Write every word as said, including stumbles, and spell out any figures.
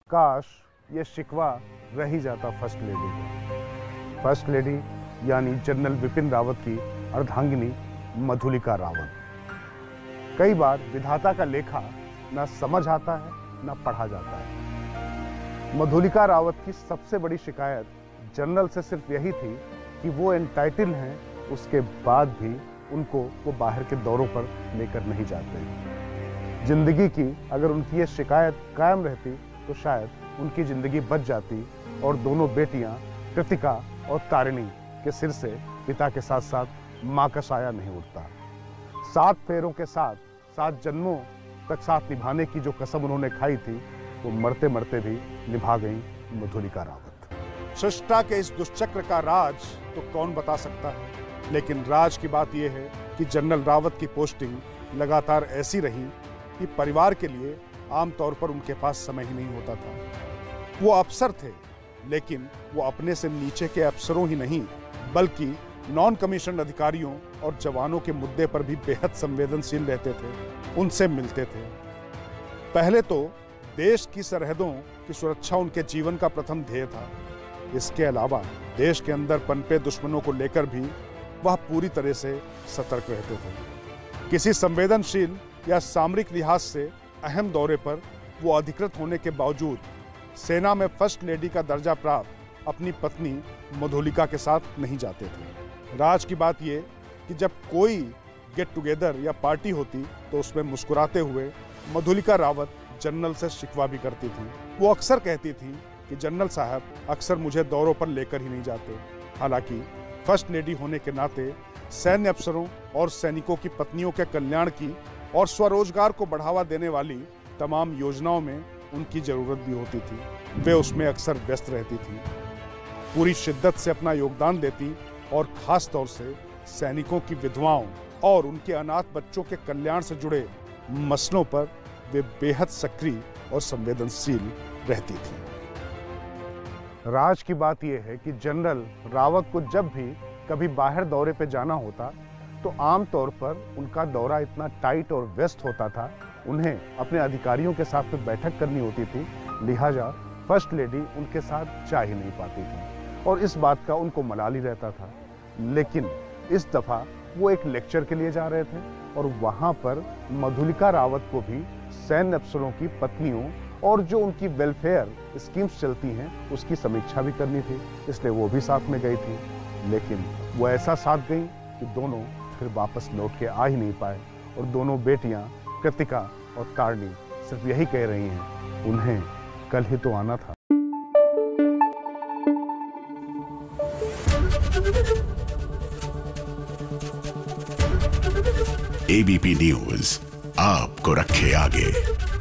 काश ये शिकवा रह ही जाता फर्स्ट लेडी का। फर्स्ट लेडी यानी जनरल बिपिन रावत की अर्धांगिनी मधुलिका रावत। कई बार विधाता का लेखा ना समझ आता है ना पढ़ा जाता है। मधुलिका रावत की सबसे बड़ी शिकायत जनरल से सिर्फ यही थी कि वो एंटाइटल हैं, उसके बाद भी उनको वो बाहर के दौरों पर लेकर नहीं जाते। जिंदगी की अगर उनकी ये शिकायत कायम रहती तो शायद उनकी जिंदगी बच जाती और दोनों बेटियां कृतिका और तारिणी के सिर से पिता के साथ साथ मां का साया नहीं उठता। सात फेरों के साथ सात जन्मों तक साथ निभाने की जो कसम उन्होंने खाई थी वो मरते मरते भी निभा गई मधुलिका रावत। सृष्टा के इस दुष्चक्र का राज तो कौन बता सकता है, लेकिन राज की बात यह है कि जनरल रावत की पोस्टिंग लगातार ऐसी रही कि परिवार के लिए आमतौर पर उनके पास समय ही नहीं होता था। वो अफसर थे, लेकिन वो अपने से नीचे के अफसरों ही नहीं बल्कि नॉन कमीशन अधिकारियों और जवानों के मुद्दे पर भी बेहद संवेदनशील रहते थे, उनसे मिलते थे। पहले तो देश की सरहदों की सुरक्षा उनके जीवन का प्रथम ध्येय था। इसके अलावा देश के अंदर पनपे दुश्मनों को लेकर भी वह पूरी तरह से सतर्क रहते थे। किसी संवेदनशील या सामरिक लिहाज से अहम दौरे पर वो अधिकृत होने के बावजूद सेना में फर्स्ट लेडी का दर्जा प्राप्त अपनी पत्नी मधुलिका के साथ नहीं जाते थे। राज की बात ये कि जब कोई गेट टुगेदर या पार्टी होती तो उसमें मुस्कुराते हुए मधुलिका रावत जनरल से शिकवा भी करती थी। वो अक्सर कहती थी कि जनरल साहब अक्सर मुझे दौरों पर लेकर ही नहीं जाते। हालांकि फर्स्ट लेडी होने के नाते सैन्य अफसरों और सैनिकों की पत्नियों के कल्याण की और स्वरोजगार को बढ़ावा देने वाली तमाम योजनाओं में उनकी जरूरत भी होती थी। वे उसमें अक्सर व्यस्त रहती थी, पूरी शिद्दत से अपना योगदान देती और खास तौर से सैनिकों की विधवाओं और उनके अनाथ बच्चों के कल्याण से जुड़े मसलों पर वे बेहद सक्रिय और संवेदनशील रहती थी। राज की बात यह है कि जनरल रावत को जब भी कभी बाहर दौरे पे जाना होता तो आमतौर पर उनका दौरा इतना टाइट और व्यस्त होता था, उन्हें अपने अधिकारियों के साथ में बैठक करनी होती थी, लिहाजा फर्स्ट लेडी उनके साथ जा ही नहीं पाती थी और इस बात का उनको मलाल ही रहता था। लेकिन इस दफा वो एक लेक्चर के लिए जा रहे थे और वहां पर मधुलिका रावत को भी सैन्य अफसरों की पत्नियों और जो उनकी वेलफेयर स्कीम्स चलती हैं उसकी समीक्षा भी करनी थी, इसलिए वो भी साथ में गई थी। लेकिन वो ऐसा साथ गई कि दोनों फिर वापस लौट के आ ही नहीं पाए और दोनों बेटियां कृतिका और तारिणी सिर्फ यही कह रही हैं उन्हें कल ही तो आना था। एबीपी न्यूज आपको रखे आगे।